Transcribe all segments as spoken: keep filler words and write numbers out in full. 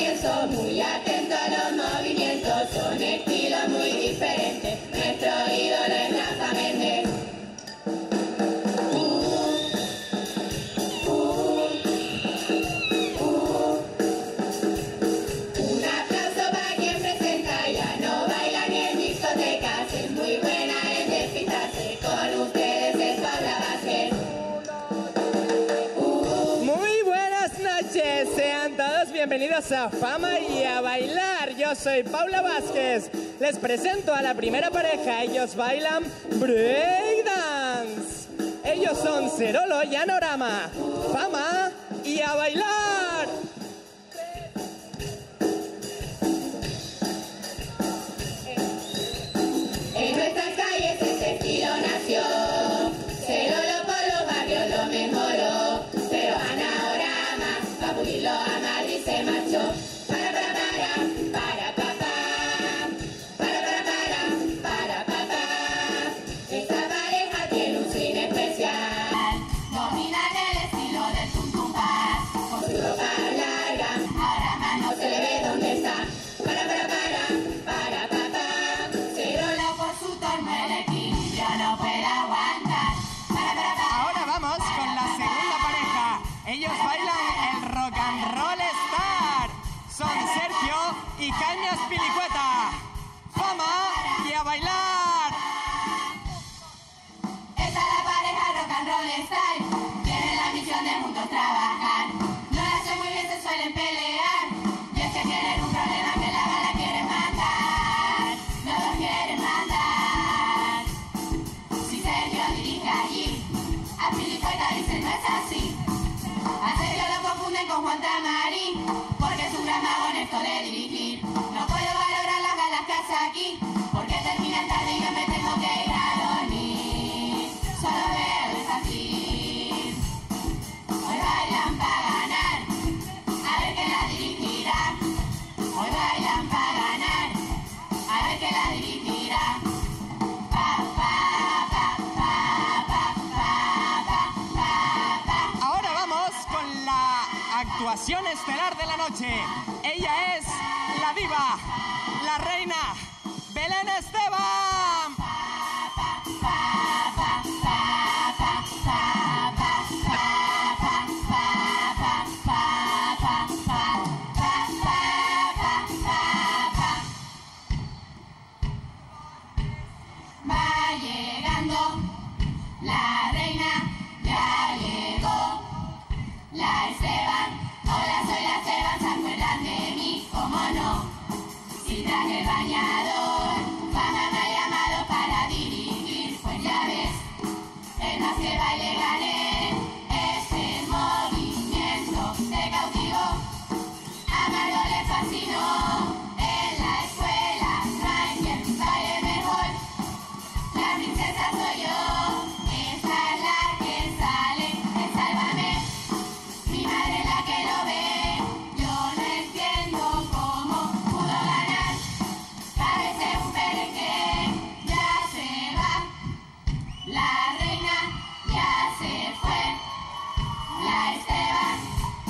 comienzo, muy atento a los movimientos, son estilos muy diferentes. Nuestro ídolo es Rafa Méndez. Sean todos bienvenidos a Fama y a Bailar. Yo soy Paula Vázquez. Les presento a la primera pareja. Ellos bailan breakdance. Ellos son Cerolo y Anorama. Fama y a Bailar. En nuestras calles ese estilo nació. Cerolo por los barrios lo mejoró. Pero Anorama pa' pulirlo a Madrid se marchó. Para, para, para, para, papá. Para, para, para, para, papá. Esta pareja tiene un cine especial. Dominan el estilo del tum tum paz. Con su ropa larga, ahora más no se le ve dónde está. Para, para, para, para, papá. Cerolo por su torno el equilibrio no puede aguantar. Para, para, para. Ahora vamos con la segunda pareja. Ellos bailan el rock and roll star. Son Sergio y Cañas Pilicueta. Fama y a bailar. Esta es la pareja rock and roll style. Tienen la misión de juntos trabajar. No la hacen muy bien, se suelen pelear. Y es que tienen un problema que la bala quieren matar. No los quieren matar. Si Sergio dirige allí, a Pilicueta dicen no es así. A Sergio lo confunden con Juan Tamarín, porque es un gran mago en esto de dirigir. No puedo valorar las galas que hace aquí, porque terminan tarde y yo me tengo que ir a dormir. Solo veo desafío. Hoy bailan para ganar, a ver quién la dirigirá. Hoy bailan para ganar, a ver quién la dirigirá. Pa, pa, pa, pa, pa, pa, pa, pa, pa. Ahora vamos con la actuación estelar de la noche. Ella es la diva, la reina, Belén Esteban. Va llegando la reina, ya llegó la Esteban. Hola, soy la Esteban, ¿se acuerdan de mí? ¿Cómo no? Si traje el bañador, Fama me ha llamado para dirigir. Pues ya ves, el más que baile gané. Ese movimiento te cautivó, a Margot le fascinó. En la escuela no hay quien baile mejor. La princesa soy yo, esta es la que sale en Sálvame. Mi madre es la que lo ve, yo no entiendo cómo pudo ganar. Parece un pereque, ya se va. La reina ya se fue. La Esteban.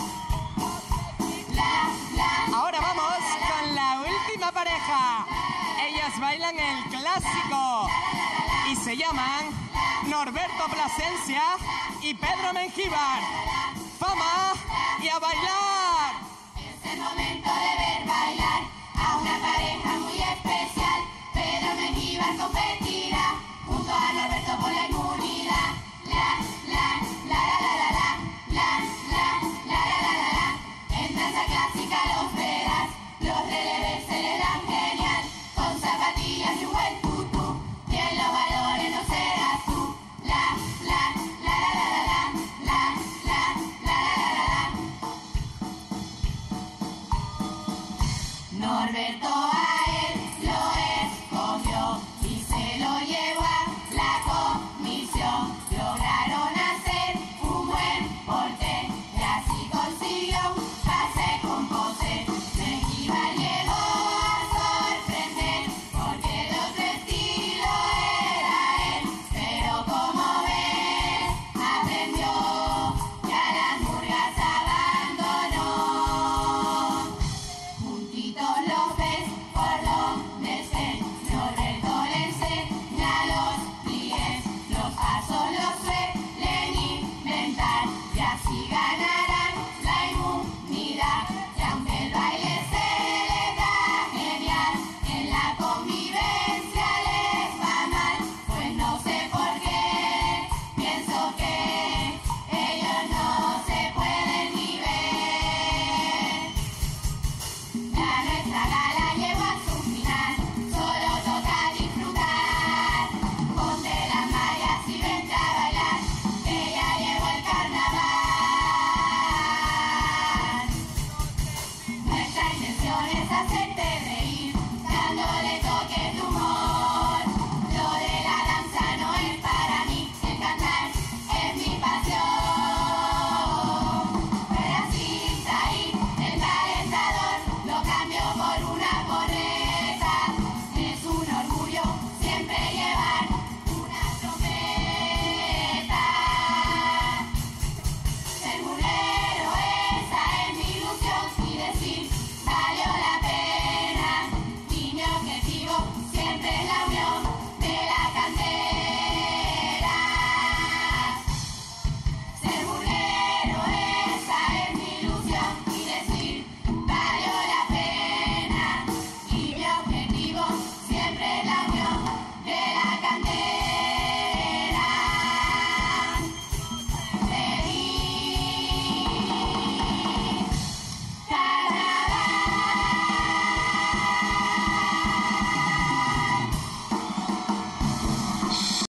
La, la. Ahora vamos con la última pareja. Ellas bailan el clásico y se llaman Norberto Plasencia y Pedro Mengíbar. Fama y a bailar. Es el momento de ver bailar a una pareja muy especial. Pedro Mengíbar competirá junto a Norberto por la inmunidad. La, la, la, la, la, la, la, la, la, la, la, la, la. En danza clásica los verás, los releves se le dan genial, con zapatillas y un buen tutú. Quien los valores no serás tú. La, la, la, la, la, la, la, la, la, la, la, la. Norberto a él lo escogió y se lo llevó a la comisión. Lograron hacer un buen porte y así consiguió un pase con pose. Mengíbar llegó a sorprender porque el otro estilo era él, pero como ves aprendió y a las murgas abandonó. la serie.